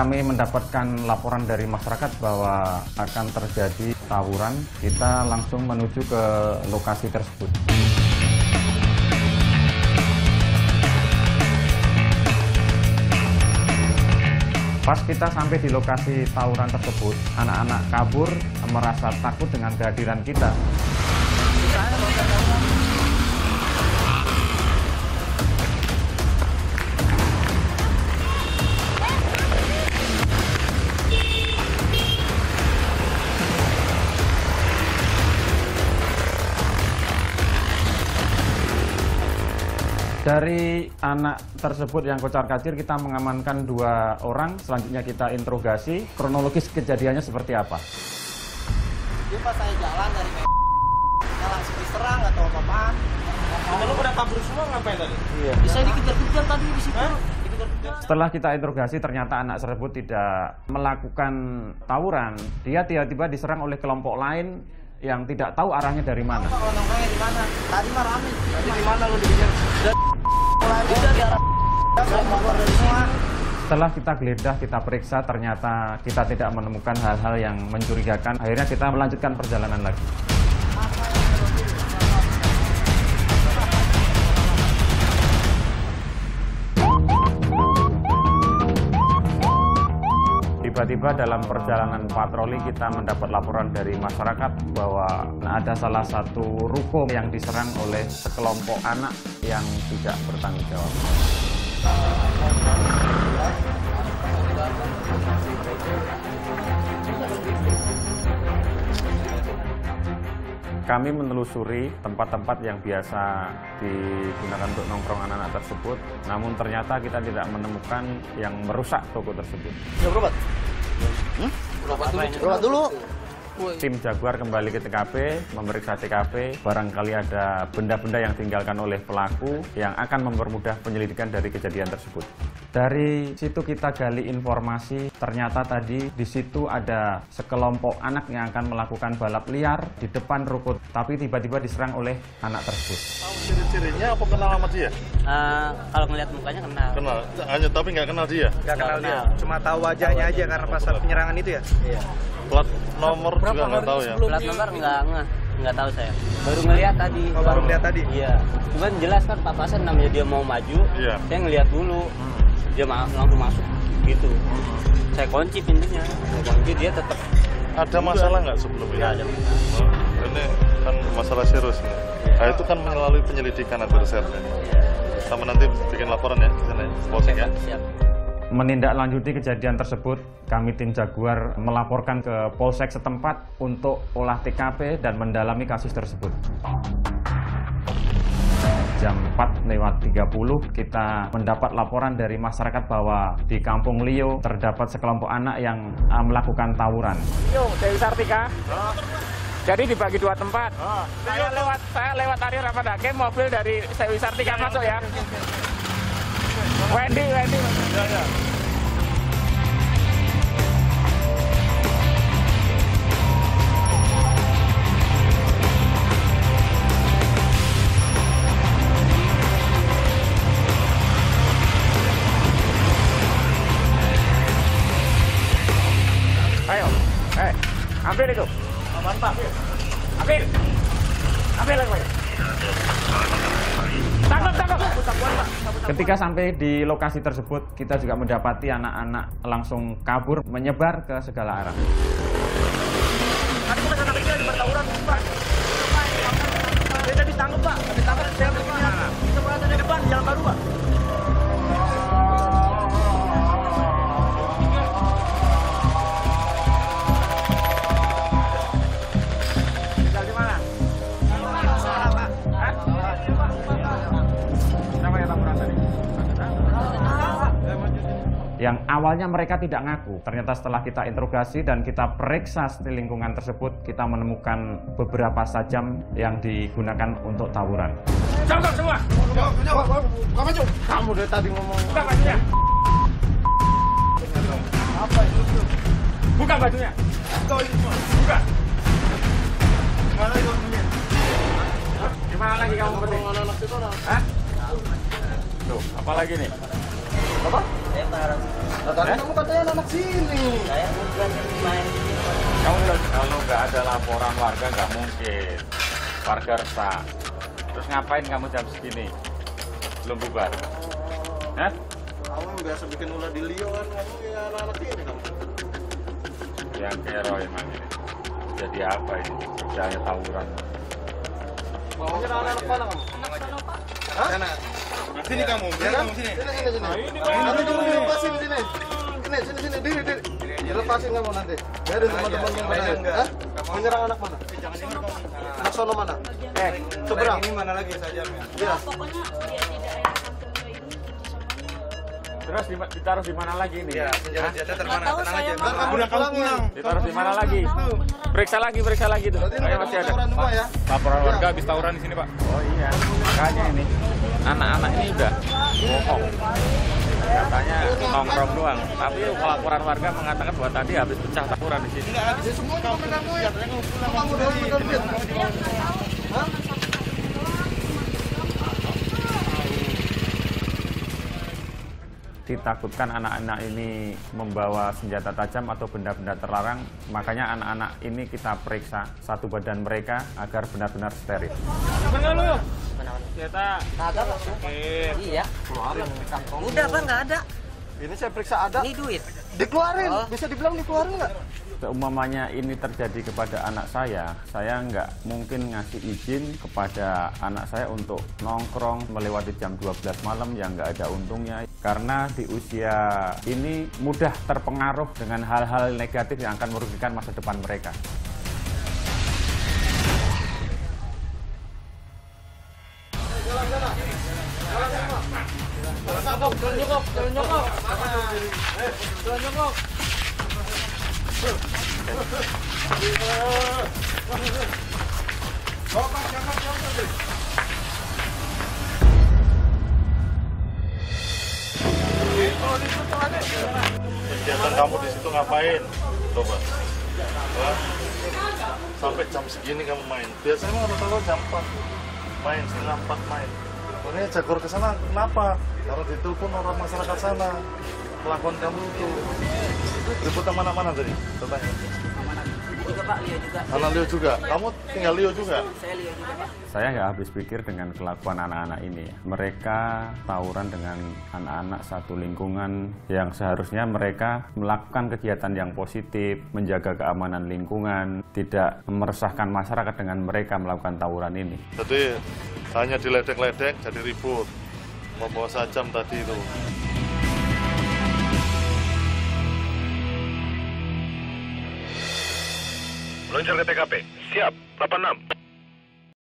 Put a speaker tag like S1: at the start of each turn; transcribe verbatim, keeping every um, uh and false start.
S1: kami mendapatkan laporan dari masyarakat bahwa akan terjadi tawuran, kita langsung menuju ke lokasi tersebut. Pas kita sampai di lokasi tawuran tersebut, anak-anak kabur merasa takut dengan kehadiran kita. Dari anak tersebut yang kocar-kacir, kita mengamankan dua orang. Selanjutnya kita interogasi kronologis kejadiannya seperti apa.
S2: Jadi pas saya jalan dari saya langsung diserang atau apa-apaan.
S3: Kalau pada kabur semua ngapain tadi?
S2: Iya. Saya dikejar-kejar tadi di situ. Dikejar-kejar.
S1: Setelah kita interogasi, ternyata anak tersebut tidak melakukan tawuran. Dia tiba-tiba diserang oleh kelompok lain yang tidak tahu arahnya dari mana.
S2: Kalau nongkrongnya di mana? Tadi mah rame.
S3: Tadi di mana lu dikejar?
S2: Mulai dari arah keluar dari semua.
S1: Setelah kita geledah, kita periksa, ternyata kita tidak menemukan hal-hal yang mencurigakan. Akhirnya kita melanjutkan perjalanan lagi. Tiba-tiba dalam perjalanan patroli kita mendapat laporan dari masyarakat bahwa ada salah satu ruko yang diserang oleh sekelompok anak yang tidak bertanggung jawab. Kami menelusuri tempat-tempat yang biasa digunakan untuk nongkrong anak-anak tersebut, namun ternyata kita tidak menemukan yang merusak toko tersebut.
S2: Ya berobat. Hmm? Berobat dulu. Berobat dulu.
S1: Tim Jaguar kembali ke T K P, memeriksa T K P, barangkali ada benda-benda yang ditinggalkan oleh pelaku yang akan mempermudah penyelidikan dari kejadian tersebut. Dari situ kita gali informasi, ternyata tadi di situ ada sekelompok anak yang akan melakukan balap liar di depan ruko, tapi tiba-tiba diserang oleh anak tersebut.
S4: Tahu ciri-cirinya apa kenal sama dia?
S5: Uh, kalau ngeliat mukanya kenal.
S4: Kenal, hanya tapi nggak kenal dia?
S3: Nggak kenal dia, cuma tahu wajahnya aja karena pas saat penyerangan itu ya?
S5: Iya.
S4: Plat nomor juga nggak tahu ya?
S5: Plat nomor nggak nggak nggak tahu saya. Baru ngeliat tadi.
S3: Oh, baru ngeliat tadi?
S5: Iya. Cuman jelas kan papasan namanya dia mau maju.
S4: Iya.
S5: Saya ngeliat dulu. Dia ma langsung masuk gitu. Saya kunci pintunya. Saya kunci, dia tetap.
S4: Ada masalah nggak sebelumnya?
S5: Nggak ada.
S4: Oh, ini kan masalah serius nih. Nah, itu kan melalui penyelidikan atau riset. Sama nanti bikin laporan ya di sana, Polsek ya.
S5: Siap.
S1: Menindaklanjuti kejadian tersebut, kami tim Jaguar melaporkan ke Polsek setempat untuk olah T K P dan mendalami kasus tersebut. Jam empat lewat tiga puluh kita mendapat laporan dari masyarakat bahwa di Kampung Lio terdapat sekelompok anak yang uh, melakukan tawuran.
S6: Yo, Dewi Sartika. Oh. Jadi dibagi dua tempat. Oh. Saya lewat saya lewat tadi Rahmat Hakim, mobil dari Dewi Sartika ya, masuk ya. Wendy, Wendy. Ya, ya. Ayo, eh, ambil itu.
S3: Aman Pak.
S6: Ambil. Ambil lagi. Tangkap, tangkap.
S1: Ketika sampai di lokasi tersebut, kita juga mendapati anak-anak langsung kabur, menyebar ke segala arah.
S3: Tadi kita kena kecil di tawuran, Pak. Dia tadi tangkap, Pak. Ditangkap, saya begini. Kita berada di depan, jalan baru, Pak.
S1: Yang awalnya mereka tidak ngaku, ternyata setelah kita interogasi dan kita periksa di lingkungan tersebut, kita menemukan beberapa sajam yang digunakan untuk tawuran.
S6: Jauh semua.
S3: Jauh, jauh, buka maju.
S6: Kamu dari tadi ngomong. Buka bajunya.
S3: Apa itu?
S6: Buka bajunya.
S3: Buka itu.
S6: Buka.
S3: Gimana itu punya?
S6: Gimana lagi kamu penting?
S3: Anak-anak itu orang.
S6: Hah? Tuh, apa lagi nih?
S3: Apa?
S5: Saya
S2: Nah, tadi kamu katanya anak sini.
S5: Saya bukan yang main.
S1: Kamu kalau nggak ada laporan warga nggak mungkin. Warga resah. Terus ngapain kamu jam segini? Belum bubar? Hah?
S2: Kamu biasa bikin ulah di Lio kan, kamu ya anak-anak ini kamu.
S1: Yang kero emang ini. Jadi apa ini? Kerjanya tawuran.
S2: Mau nyerang anak mana kamu?
S3: Anak sana, Pak.
S2: Hah?
S3: Sana. Sini kamu,
S2: Ya
S3: biar
S2: kan?
S3: kamu sini.
S2: Sini, sini, sini.
S3: Nah, ini
S2: Nanti
S3: kamu.
S2: dulu dilepasin sini. Sini, sini, sini, diri, diri. Dilepasin kamu nanti. Biarin teman-teman yang lain. Hah? Mau nyerang anak mana?
S3: Jangan dengar kamu.
S2: Anak sono mana?
S3: Eh,
S2: seberang.
S3: Ini mana lagi sajamnya?
S2: Iya.
S7: Pokoknya dia tidak ada sampai ke ini
S1: Terus di- ditaruh di mana lagi nih?
S3: Iya, senjata-senjata termana?
S7: Nggak tahu,
S3: Tenang
S7: saya
S3: aja.
S7: mau-
S3: Ntar kamu udah kamu
S2: Pulang,
S3: pulang.
S1: Ditaruh di mana lagi? Periksa lagi, periksa lagi tuh.
S2: Berarti
S1: Saya
S2: lu
S1: masih ada.
S2: tawuran semua ya?
S6: Laporan
S2: Iya.
S6: warga habis tawuran di sini, Pak.
S1: Oh iya, makanya ini anak-anak ini udah bohong. Katanya nongkrong doang, tapi laporan warga mengatakan bahwa tadi habis pecah tawuran di sini.
S2: Ya semua cuma megang duit. Kamu udah megang duit. Hah?
S1: Ditakutkan anak-anak ini membawa senjata tajam atau benda-benda terlarang, makanya anak-anak ini kita periksa satu badan mereka agar benar-benar steril.
S6: Benar lu? Senjata.
S5: Kagak, Pak.
S6: Eh,
S5: Iya.
S2: Keluarin di kantong.
S5: Udah, Pak, nggak ada.
S2: Ini saya periksa ada.
S5: Ini duit.
S2: Dikeluarin.
S5: Oh.
S2: Bisa dibilang dikeluarin nggak?
S1: Seumpamanya ini terjadi kepada anak saya, saya nggak mungkin ngasih izin kepada anak saya untuk nongkrong melewati jam dua belas malam yang nggak ada untungnya. Karena di usia ini mudah terpengaruh dengan hal-hal negatif yang akan merugikan masa depan mereka.
S3: Jalan nyokok, jalan nyokok. Jalan nyokok.
S4: Kegiatan kamu di situ ngapain? Coba. Hah? Sampai jam segini kamu main. Biasanya rata-rata jam empat main, setengah empat main. Makanya Jaguar ke sana kenapa? Karena ditelepon orang masyarakat sana. Kelakuan kamu itu. Ribut sama mana-mana tadi? Tertanya.
S5: Juga, Pak, Leo juga.
S4: Anak Leo juga. Kamu tinggal Leo juga?
S5: Saya Leo juga, Pak.
S1: Saya nggak habis pikir dengan kelakuan anak-anak ini. Mereka tawuran dengan anak-anak satu lingkungan yang seharusnya mereka melakukan kegiatan yang positif, menjaga keamanan lingkungan, tidak meresahkan masyarakat dengan mereka melakukan tawuran ini.
S4: Jadi hanya diledek-ledek jadi ribut. Membawa sajam tadi itu.
S8: Meluncur ke T K P. Siap, delapan enam.